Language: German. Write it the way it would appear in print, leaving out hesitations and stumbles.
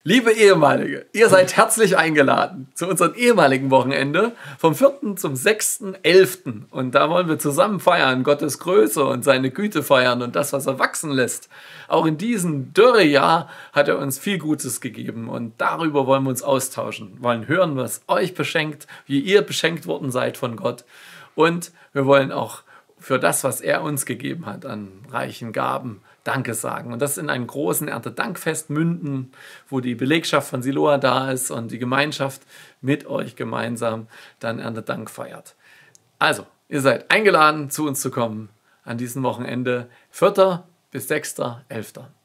Liebe Ehemalige, ihr seid herzlich eingeladen zu unserem ehemaligen Wochenende vom 4. zum 6.11. Und da wollen wir zusammen feiern, Gottes Größe und seine Güte feiern und das, was er wachsen lässt. Auch in diesem Dürrejahr hat er uns viel Gutes gegeben und darüber wollen wir uns austauschen, wollen hören, was euch beschenkt, wie ihr beschenkt worden seid von Gott. Und wir wollen auch für das, was er uns gegeben hat an reichen Gaben, Danke sagen. Und das in einem großen Erntedankfest münden, wo die Belegschaft von Siloa da ist und die Gemeinschaft mit euch gemeinsam dann Erntedank feiert. Also, ihr seid eingeladen, zu uns zu kommen an diesem Wochenende, 4. bis 6.11.